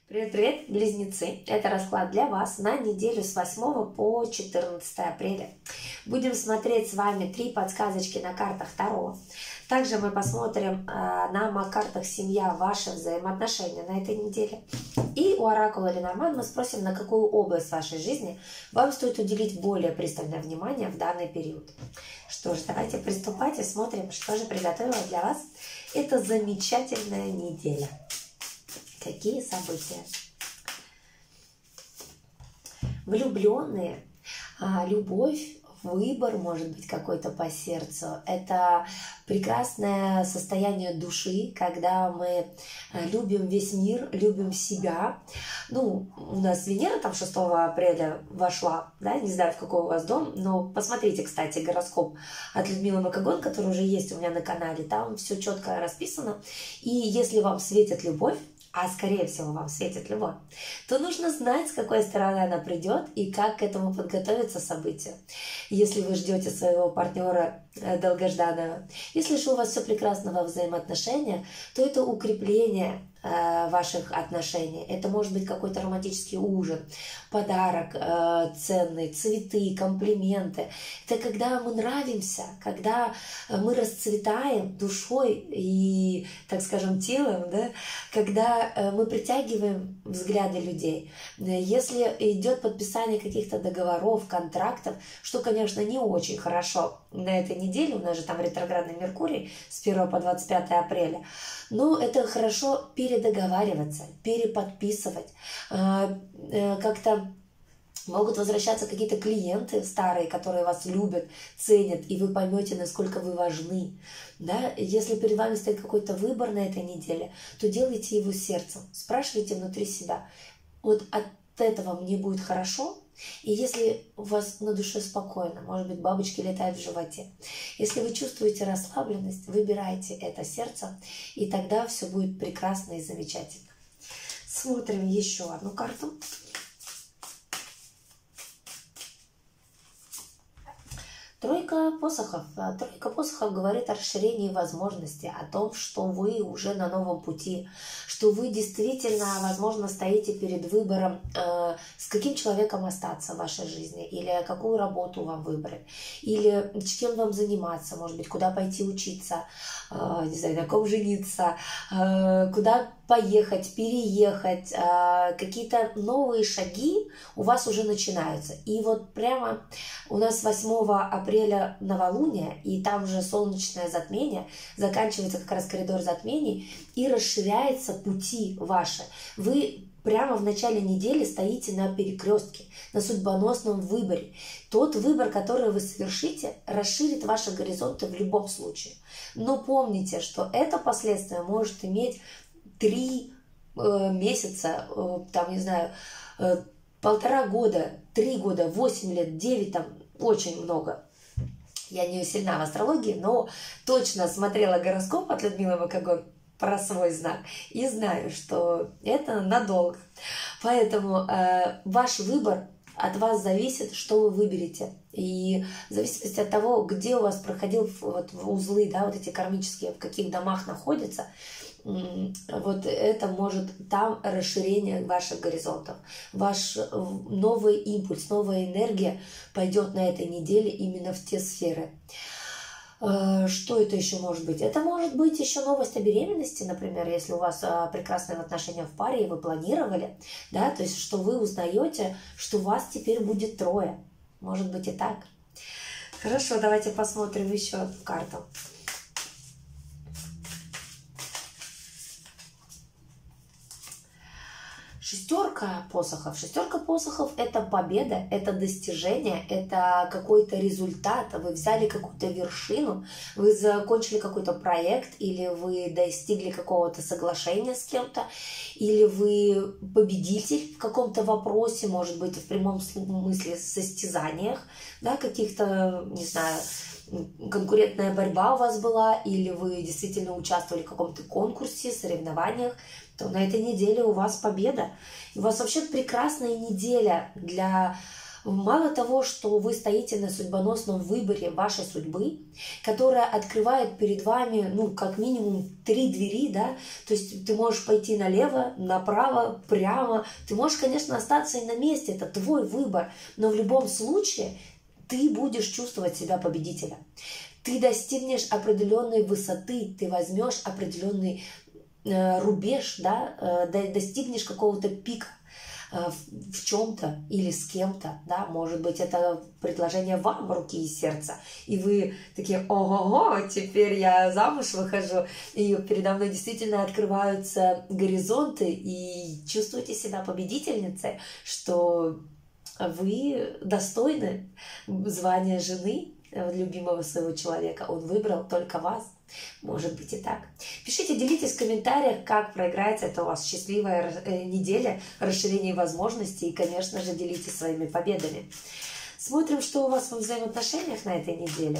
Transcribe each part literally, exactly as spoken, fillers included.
Привет-привет, близнецы! Это расклад для вас на неделю с восьмого по четырнадцатое апреля. Будем смотреть с вами три подсказочки на картах Таро. Также мы посмотрим э, на картах «Семья» ваши взаимоотношения на этой неделе. И у оракула Ленорман мы спросим, на какую область вашей жизни вам стоит уделить более пристальное внимание в данный период. Что ж, давайте приступать и смотрим, что же приготовила для вас эта замечательная неделя. Какие события? Влюбленные, любовь, выбор, может быть, какой-то по сердцу. Это прекрасное состояние души, когда мы любим весь мир, любим себя. Ну, у нас Венера там шестого апреля вошла, да, не знаю, в какой у вас дом, но посмотрите, кстати, гороскоп от Людмилы Макагон, который уже есть у меня на канале, там все четко расписано. И если вам светит любовь, а скорее всего вам светит любовь, то нужно знать, с какой стороны она придет и как к этому подготовиться событию. Если вы ждете своего партнера долгожданного, если же у вас все прекрасно во взаимоотношениях, то это укрепление э, ваших отношений. Это может быть какой-то романтический ужин, подарок э, ценный, цветы, комплименты. Это когда мы нравимся, когда мы расцветаем душой и, так скажем, телом, да? Когда э, мы притягиваем взгляды людей. Если идет подписание каких-то договоров, контрактов, что, конечно, не очень хорошо на этой неделе, у нас же там ретроградный Меркурий с первого по двадцать пятое апреля, но это хорошо передоговариваться, переподписывать, как-то могут возвращаться какие-то клиенты старые, которые вас любят, ценят, и вы поймете, насколько вы важны. Да? Если перед вами стоит какой-то выбор на этой неделе, то делайте его сердцем, спрашивайте внутри себя, вот от этого мне будет хорошо. И если у вас на душе спокойно, может быть, бабочки летают в животе, если вы чувствуете расслабленность, выбирайте это сердцем, и тогда все будет прекрасно и замечательно. Смотрим еще одну карту. Тройка посохов. Тройка посохов говорит о расширении возможностей, о том, что вы уже на новом пути, что вы действительно, возможно, стоите перед выбором, э, с каким человеком остаться в вашей жизни, или какую работу вам выбрать, или чем вам заниматься, может быть, куда пойти учиться, э, не знаю, на ком жениться, э, куда поехать, переехать, э, какие-то новые шаги у вас уже начинаются. И вот прямо у нас восьмого апреля новолуние, и там уже солнечное затмение, заканчивается как раз коридор затмений, и расширяется пути ваши. Вы прямо в начале недели стоите на перекрестке, на судьбоносном выборе. Тот выбор, который вы совершите, расширит ваши горизонты в любом случае. Но помните, что это последствие может иметь три э, месяца, э, там, не знаю, э, полтора года, три года, восемь лет, девять, там, очень много. Я не сильна в астрологии, но точно смотрела гороскоп от Людмилы Макагон про свой знак и знаю, что это надолго. Поэтому э, ваш выбор от вас зависит, что вы выберете. И в зависимости от того, где у вас проходил вот, узлы, да, вот эти кармические, в каких домах находятся, вот это может там расширение ваших горизонтов. Ваш новый импульс, новая энергия пойдет на этой неделе именно в те сферы. Что это еще может быть? Это может быть еще новость о беременности, например, если у вас прекрасные отношения в паре, и вы планировали, да, то есть что вы узнаете, что у вас теперь будет трое. Может быть и так. Хорошо, давайте посмотрим еще одну карту. Шестерка посохов. Шестерка посохов – это победа, это достижение, это какой-то результат. Вы взяли какую-то вершину, вы закончили какой-то проект, или вы достигли какого-то соглашения с кем-то, или вы победитель в каком-то вопросе, может быть, в прямом смысле состязаниях, да, каких-то, не знаю, конкурентная борьба у вас была, или вы действительно участвовали в каком-то конкурсе, соревнованиях, то на этой неделе у вас победа. И у вас вообще прекрасная неделя для Мало того, что вы стоите на судьбоносном выборе вашей судьбы, которая открывает перед вами, ну, как минимум три двери, да, то есть ты можешь пойти налево, направо, прямо, ты можешь, конечно, остаться и на месте, это твой выбор, но в любом случае ты будешь чувствовать себя победителем. Ты достигнешь определенной высоты, ты возьмешь определенный э, рубеж, да, э, достигнешь какого-то пика э, в, в чем-то или с кем-то, да, может быть, это предложение вам руки и сердца, и вы такие: ого-го, теперь я замуж выхожу, и передо мной действительно открываются горизонты, и чувствуете себя победительницей, что вы достойны звания жены любимого своего человека. Он выбрал только вас. Может быть и так. Пишите, делитесь в комментариях, как проиграется это у вас счастливая неделя, расширение возможностей, и, конечно же, делитесь своими победами. Смотрим, что у вас во взаимоотношениях на этой неделе.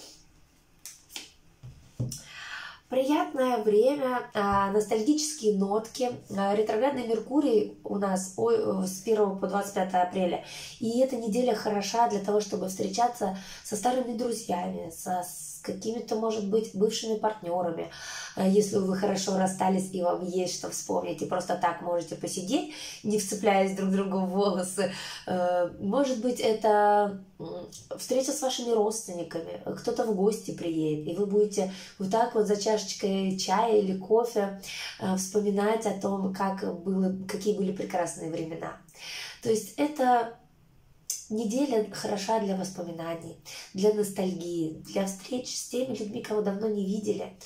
Приятное время, ностальгические нотки, ретроградный Меркурий у нас с первого по двадцать пятое апреля. И эта неделя хороша для того, чтобы встречаться со старыми друзьями, со, с какими-то, может быть, бывшими партнерами. Если вы хорошо расстались и вам есть что вспомнить, и просто так можете посидеть, не вцепляясь друг другу в волосы. Может быть, это встреча с вашими родственниками, кто-то в гости приедет, и вы будете вот так вот за чашечкой чая или кофе вспоминать о том, как было, какие были прекрасные времена. То есть это неделя хороша для воспоминаний, для ностальгии, для встреч с теми людьми, кого давно не видели.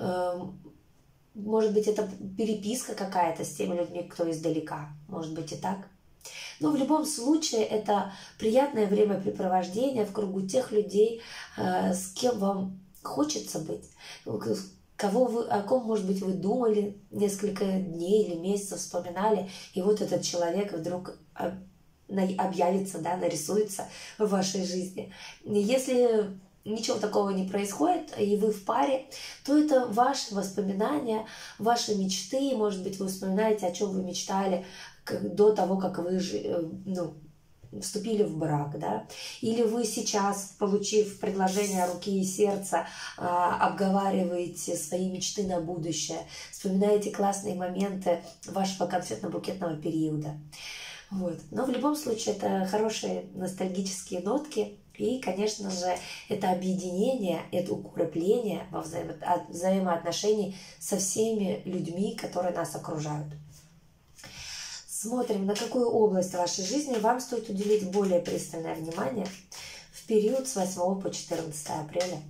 Может быть, это переписка какая-то с теми людьми, кто издалека. Может быть и так. Но в любом случае это приятное времяпрепровождение в кругу тех людей, с кем вам хочется быть, кого вы, о ком, может быть, вы думали несколько дней или месяцев, вспоминали, и вот этот человек вдруг объявится, да, нарисуется в вашей жизни. Если ничего такого не происходит, и вы в паре, то это ваши воспоминания, ваши мечты. Может быть, вы вспоминаете, о чем вы мечтали до того, как вы ну, вступили в брак, да? Или вы сейчас, получив предложение руки и сердца, обговариваете свои мечты на будущее, вспоминаете классные моменты вашего конфетно-букетного периода. Вот. Но в любом случае это хорошие ностальгические нотки. И, конечно же, это объединение, это укрепление во взаимо... взаимоотношений со всеми людьми, которые нас окружают. Смотрим, на какую область вашей жизни вам стоит уделить более пристальное внимание в период с восьмого по четырнадцатое апреля.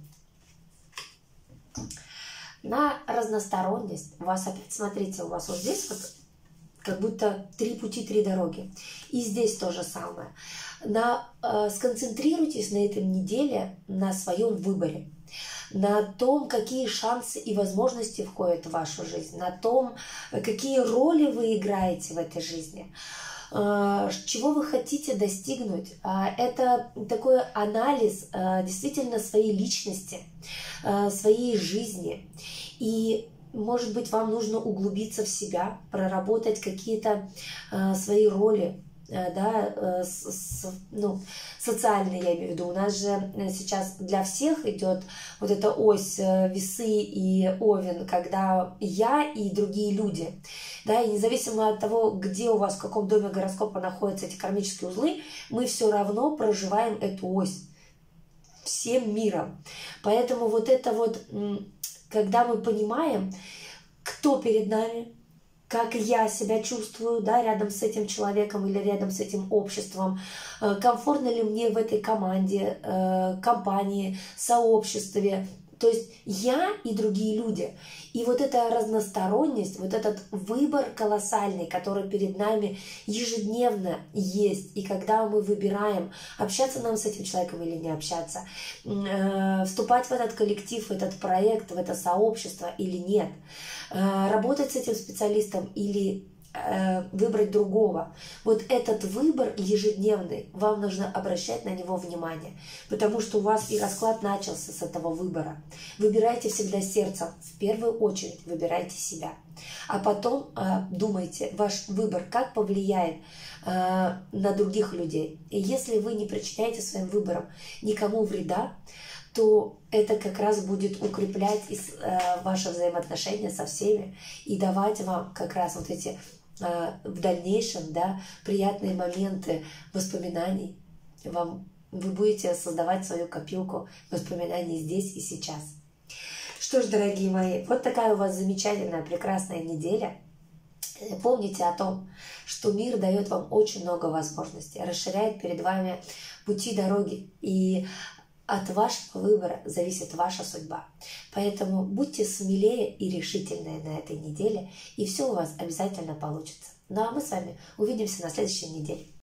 На разносторонность. У вас опять, смотрите, у вас вот здесь вот как будто три пути, три дороги. И здесь то же самое. На, э, сконцентрируйтесь на этой неделе на своем выборе, на том, какие шансы и возможности входят в вашу жизнь, на том, какие роли вы играете в этой жизни, э, чего вы хотите достигнуть. Э, это такой анализ э, действительно своей личности, э, своей жизни. И может быть, вам нужно углубиться в себя, проработать какие-то э, свои роли, э, да, э, с, с, ну, социальные, я имею в виду. У нас же сейчас для всех идет вот эта ось э, весы и овен, когда я и другие люди. Да, и независимо от того, где у вас, в каком доме гороскопа находятся эти кармические узлы, мы все равно проживаем эту ось всем миром. Поэтому вот это вот... Когда мы понимаем, кто перед нами, как я себя чувствую, да, рядом с этим человеком или рядом с этим обществом, комфортно ли мне в этой команде, компании, сообществе. То есть я и другие люди. И вот эта разносторонность, вот этот выбор колоссальный, который перед нами ежедневно есть. И когда мы выбираем, общаться нам с этим человеком или не общаться, вступать в этот коллектив, в этот проект, в это сообщество или нет, работать с этим специалистом или э, выбрать другого. Вот этот выбор ежедневный, вам нужно обращать на него внимание, потому что у вас и расклад начался с этого выбора. Выбирайте всегда сердцем, в первую очередь выбирайте себя, а потом э, думайте, ваш выбор как повлияет э, на других людей. И если вы не причиняете своим выбором никому вреда, то это как раз будет укреплять э, ваши взаимоотношения со всеми и давать вам как раз вот эти э, в дальнейшем, да, приятные моменты воспоминаний. Вам, вы будете создавать свою копилку воспоминаний здесь и сейчас. Что ж, дорогие мои, вот такая у вас замечательная, прекрасная неделя. Помните о том, что мир дает вам очень много возможностей, расширяет перед вами пути, дороги, и от вашего выбора зависит ваша судьба. Поэтому будьте смелее и решительнее на этой неделе, и все у вас обязательно получится. Ну а мы с вами увидимся на следующей неделе.